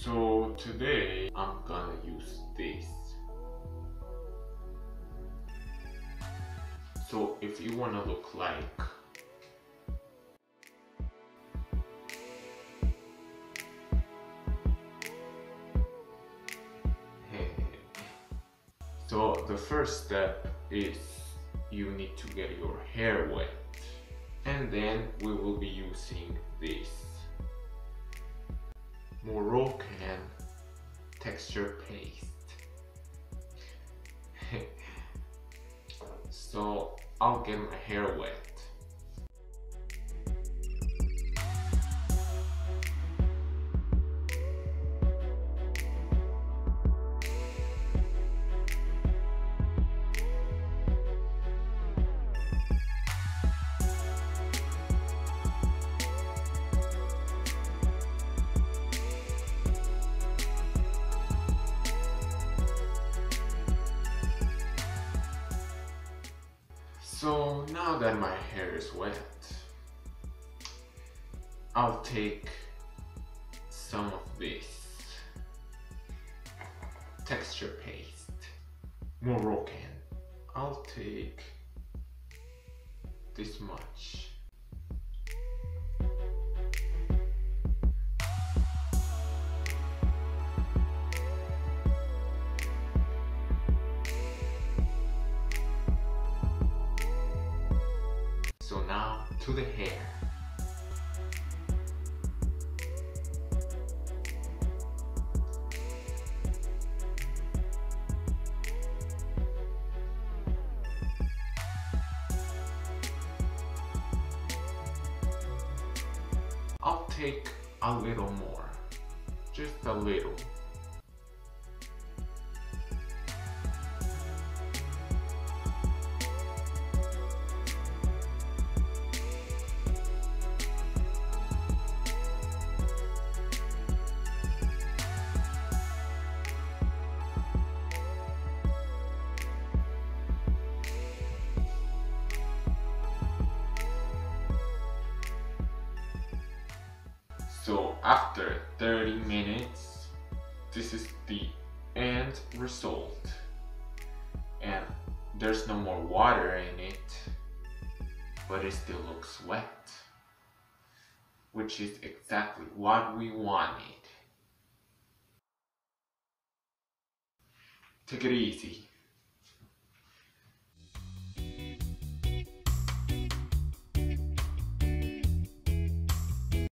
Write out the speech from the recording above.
So today I'm gonna use this. So if you wanna look like so the first step is you need to get your hair wet, and then we will be using this Moroccan texture paste. So I'll get my hair wet. So now that my hair is wet, I'll take some of this texture paste, Moroccan. I'll take this much. So now to the hair. I'll take a little more, just a little. So after 30 minutes, this is the end result. And there's no more water in it, but it still looks wet, which is exactly what we wanted. Take it easy.